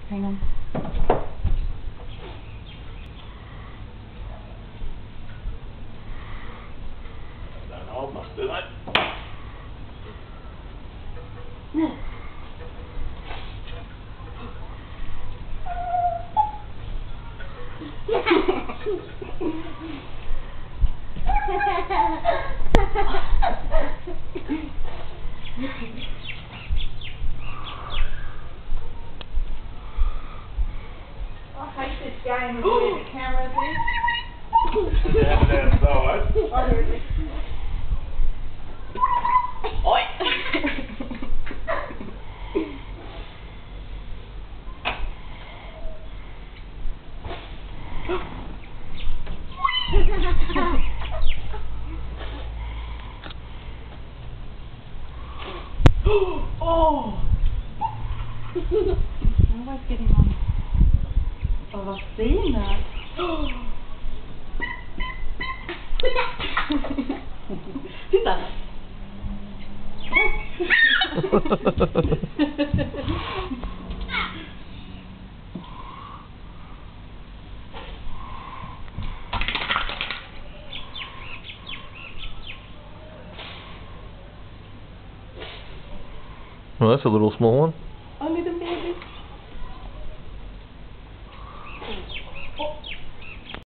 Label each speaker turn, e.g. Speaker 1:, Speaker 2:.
Speaker 1: Hang on.
Speaker 2: Don't know, must do it.
Speaker 1: I hate this game of where the camera's in.
Speaker 2: Down outside.
Speaker 1: Oh, here it is.
Speaker 2: Oi!
Speaker 1: Oh! I'm always getting on. Oh, I've seen that. Sit down.
Speaker 3: Well, that's a little small one.
Speaker 1: Only the